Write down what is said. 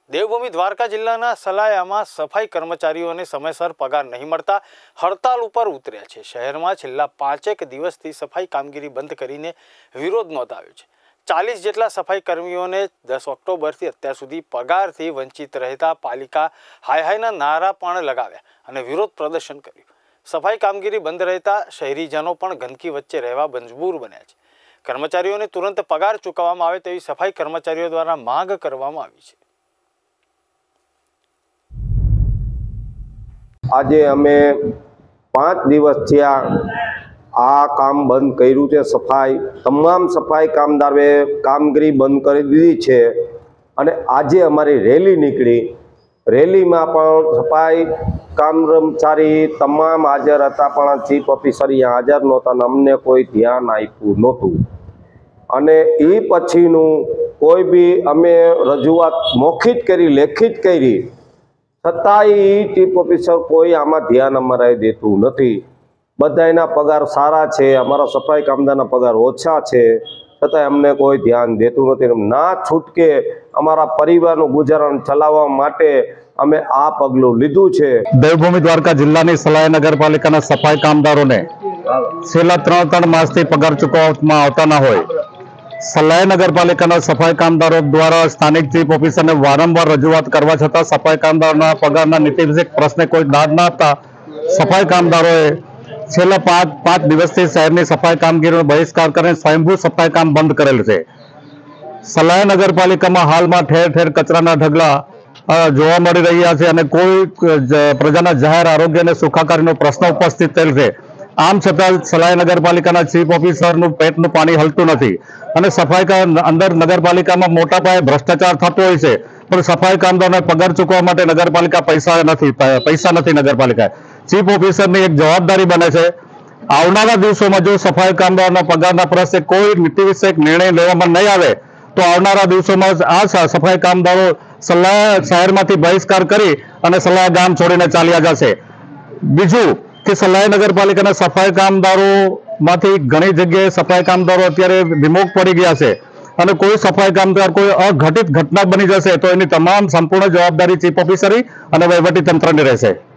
દેવભૂમિ દ્વારકા જિલ્લાના સલાયામાં સફાઈ કર્મચારીઓને સમયસર પગાર નહીં મળતા હડતાલ ઉપર ઉતર્યા છે। શહેરમાં છેલ્લા 5 દિવસથી સફાઈ કામગીરી બંધ કરીને વિરોધ નોંધાવ્યો છે। 40 જેટલા સફાઈ કર્મીઓને 10 ઓક્ટોબરથી અત્યાર સુધી પગારથી વંચિત રહેતા પાલિકા હાય હાયના નારા પણ લગાવ્યા અને વિરોધ પ્રદર્શન કર્યું। સફાઈ કામગીરી બંધ રહેતા શહેરીજનો પણ ગંદકી વચ્ચે રહેવા મજબૂર બન્યા છે। કર્મચારીઓને તુરંત પગાર ચૂકવવામાં આવે તેવી સફાઈ કર્મચારીઓ દ્વારા માંગ કરવામાં આવી છે। આજે અમે 5 દિવસ થયા આ કામ બંધ કર્યું છે। સફાઈ તમામ સફાઈ કામદારોએ કામગીરી બંધ કરી દીધી છે અને આજે અમારી રેલી નીકળી। રેલીમાં પણ સફાઈ કર્મચારી તમામ હાજર હતા, પણ ચીફ ઓફિસર અહીંયા હાજર નહોતા અને અમને કોઈ ધ્યાન આપ્યું નહોતું। અને એ પછીનું કોઈ બી અમે રજૂઆત મૌખિક કરી, લેખિત કરી, છતાંય ચીફ ઓફિસર કોઈ આમાં ધ્યાન અમારે દેતું નથી। બધાના પગાર સારા છે, અમારા સફાઈ કામદારના પગાર ઓછા છે, છતાંય અમને કોઈ ધ્યાન દેતું નથી। ના છૂટકે અમારા પરિવારનું ગુજરાન ચલાવવા માટે અમે આ પગલું લીધું છે। દેવભૂમિ દ્વારકા જિલ્લાની સલાયા નગરપાલિકાના સફાઈ કામદારોને છેલ્લા 3 માસથી પગાર ચૂકવવામાં આવતા ન હોય, સલાયા નગરપાલિકાના સફાઈ કામદારો દ્વારા સ્થાનિક ચીફ ઓફિસરને વારંવાર રજૂઆત કરવા છતાં સફાઈ કામદારોના પગારના નીતિવિષયક પ્રશ્ને કોઈ દાદ ન આપતા સફાઈ કામદારોએ છેલ્લા 5 દિવસથી શહેરની સફાઈ કામગીરીનો બહિષ્કાર કરીને સ્વયંભૂ સફાઈ કામ બંધ કરેલ છે। સલાયા નગરપાલિકામાં હાલમાં ઠેર ઠેર કચરાના ઢગલા જોવા મળી રહ્યા છે અને કોઈ પ્રજાના જાહેર આરોગ્ય અને સુખાકારીનો પ્રશ્ન ઉપસ્થિત થયેલ છે। આમ છતાં સલાયા નગરપાલિકાના ચીફ ઓફિસરનું પેટનું પાણી હલતું નથી અને સફાઈ અંદર નગરપાલિકામાં મોટા પાયે ભ્રષ્ટાચાર થતો હોય છે, પણ સફાઈ કામદારોને પગાર ચૂકવવા માટે નગરપાલિકા પૈસા નથી નગરપાલિકા। ચીફ ઓફિસરની એક જવાબદારી બને છે, આવનારા દિવસોમાં જો સફાઈ કામદારોના પગારના પ્રશ્ને કોઈ નીતિવિષયક નિર્ણય લેવામાં નહીં આવે તો આવનારા દિવસોમાં આ સફાઈ કામદારો સલાયા શહેરમાંથી બહિષ્કાર કરી અને સલાયા ગામ છોડીને ચાલ્યા જશે। બીજું કે સલાયા નગરપાલિકાના સફાઈ કામદારોમાંથી ઘણી જગ્યાએ સફાઈ કામદારો અત્યારે વિમુખ પડી ગયા છે અને કોઈ સફાઈ કામદાર કોઈ અઘટિત ઘટના બની જશે તો એની તમામ સંપૂર્ણ જવાબદારી ચીફ ઓફિસરી અને વહીવટી તંત્રની રહેશે।